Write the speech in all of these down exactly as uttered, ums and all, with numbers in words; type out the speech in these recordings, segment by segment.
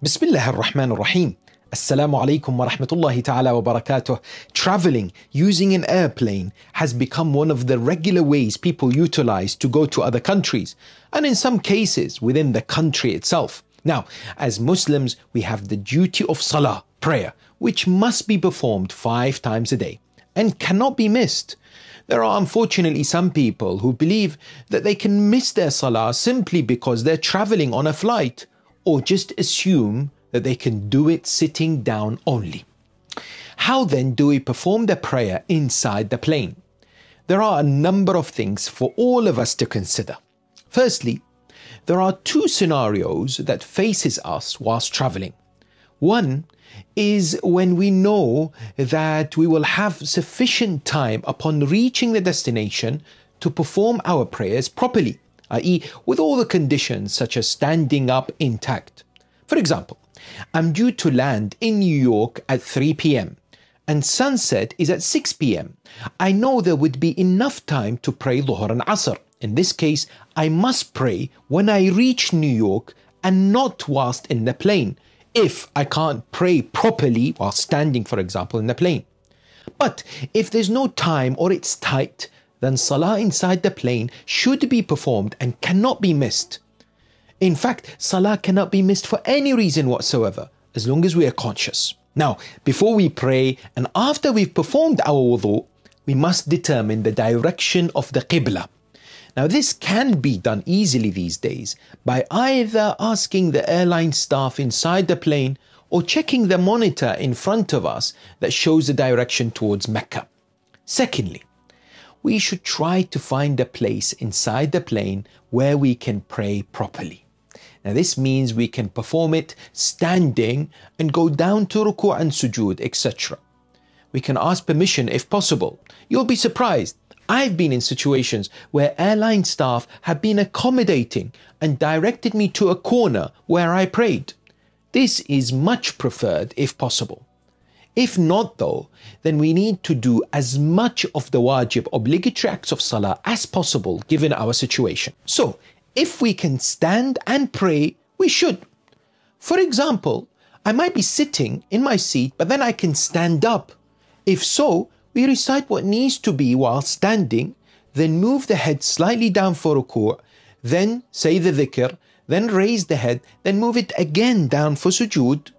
Bismillah ar-Rahman ar-Rahim. Assalamu alaikum wa rahmatullahi ta'ala wa barakatuh. Traveling using an airplane has become one of the regular ways people utilize to go to other countries, and in some cases within the country itself. Now, as Muslims, we have the duty of Salah, prayer, which must be performed five times a day and cannot be missed. There are unfortunately some people who believe that they can miss their Salah simply because they're traveling on a flight, or just assume that they can do it sitting down only. How then do we perform the prayer inside the plane? There are a number of things for all of us to consider. Firstly, there are two scenarios that faces us whilst traveling. One is when we know that we will have sufficient time upon reaching the destination to perform our prayers properly, that is with all the conditions such as standing up intact. For example, I'm due to land in New York at three p m and sunset is at six p m I know there would be enough time to pray Dhuhr and Asr. In this case, I must pray when I reach New York and not whilst in the plane, if I can't pray properly while standing, for example, in the plane. But if there's no time or it's tight, then Salah inside the plane should be performed and cannot be missed. In fact, Salah cannot be missed for any reason whatsoever, as long as we are conscious. Now, before we pray and after we've performed our wudu, we must determine the direction of the qibla. Now, this can be done easily these days by either asking the airline staff inside the plane or checking the monitor in front of us that shows the direction towards Mecca. Secondly, we should try to find a place inside the plane where we can pray properly. Now, this means we can perform it standing and go down to ruku' and sujood, et cetera. We can ask permission if possible. You'll be surprised. I've been in situations where airline staff have been accommodating and directed me to a corner where I prayed. This is much preferred if possible. If not though, then we need to do as much of the wajib obligatory acts of Salah as possible given our situation. So, if we can stand and pray, we should. For example, I might be sitting in my seat, but then I can stand up. If so, we recite what needs to be while standing, then move the head slightly down for ruku', then say the dhikr, then raise the head, then move it again down for sujood,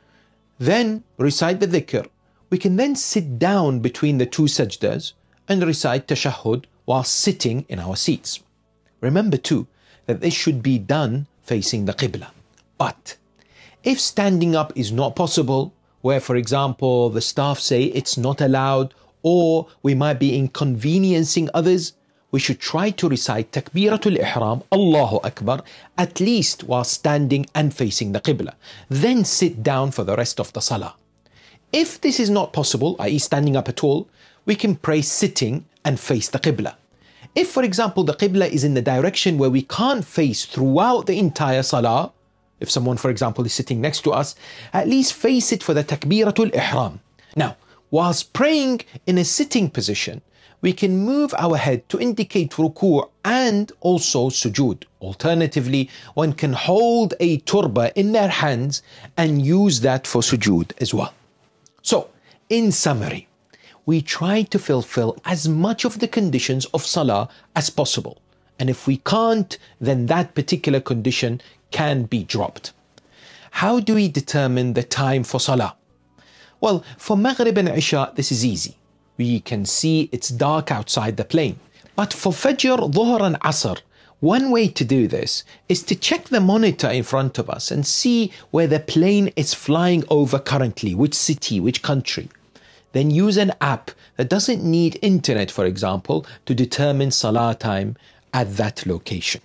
then recite the dhikr. We can then sit down between the two sajdas and recite tashahhud while sitting in our seats. Remember too that this should be done facing the qibla. But if standing up is not possible, where for example the staff say it's not allowed, or we might be inconveniencing others, we should try to recite Takbiratul Ihram, Allahu Akbar, at least while standing and facing the Qibla. Then sit down for the rest of the Salah. If this is not possible, that is standing up at all, we can pray sitting and face the Qibla. If, for example, the Qibla is in the direction where we can't face throughout the entire Salah, if someone, for example, is sitting next to us, at least face it for the Takbiratul Ihram. Now, whilst praying in a sitting position, we can move our head to indicate ruku' and also sujood. Alternatively, one can hold a turba in their hands and use that for sujood as well. So, in summary, we try to fulfill as much of the conditions of Salah as possible. And if we can't, then that particular condition can be dropped. How do we determine the time for Salah? Well, for Maghrib and Isha, this is easy. We can see it's dark outside the plane. But for Fajr, Dhuhr and Asr, one way to do this is to check the monitor in front of us and see where the plane is flying over currently, which city, which country. Then use an app that doesn't need internet, for example, to determine Salah time at that location.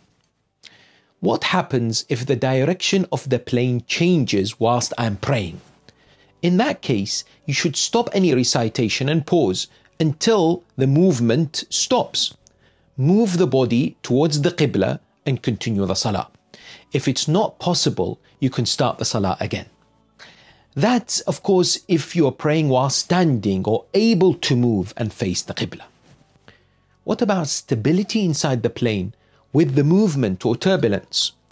What happens if the direction of the plane changes whilst I'm praying? In that case, you should stop any recitation and pause until the movement stops. Move the body towards the qibla and continue the salah. If it's not possible, you can start the salah again. That's, of course, if you're praying while standing or able to move and face the qibla. What about stability inside the plane with the movement or turbulence?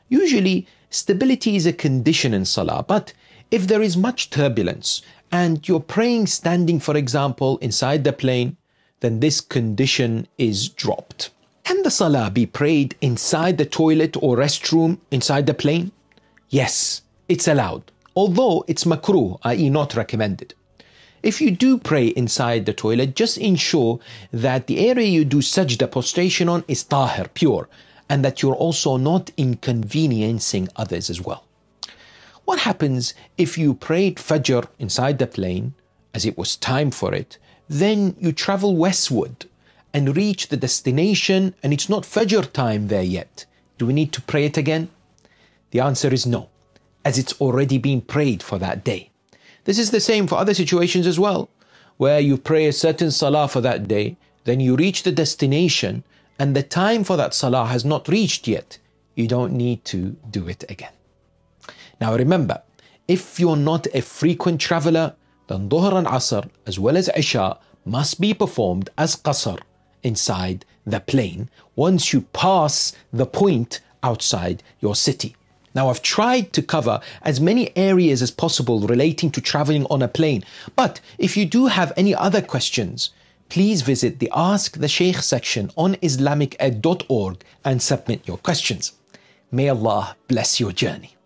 Usually, stability is a condition in Salah, but if there is much turbulence and you're praying standing, for example, inside the plane, then this condition is dropped. Can the Salah be prayed inside the toilet or restroom inside the plane? Yes, it's allowed, although it's makruh, that is not recommended. If you do pray inside the toilet, just ensure that the area you do sajda prostration on is tahir, pure, and that you're also not inconveniencing others as well. What happens if you prayed Fajr inside the plane, as it was time for it, then you travel westward and reach the destination and it's not Fajr time there yet? Do we need to pray it again? The answer is no, as it's already been prayed for that day. This is the same for other situations as well, where you pray a certain Salah for that day, then you reach the destination and the time for that Salah has not reached yet. You don't need to do it again. Now remember, if you're not a frequent traveler, then Dhuhr and Asr as well as Isha must be performed as Qasr inside the plane once you pass the point outside your city. Now I've tried to cover as many areas as possible relating to traveling on a plane, but if you do have any other questions, please visit the Ask the Sheikh section on islamic ed dot org and submit your questions. May Allah bless your journey.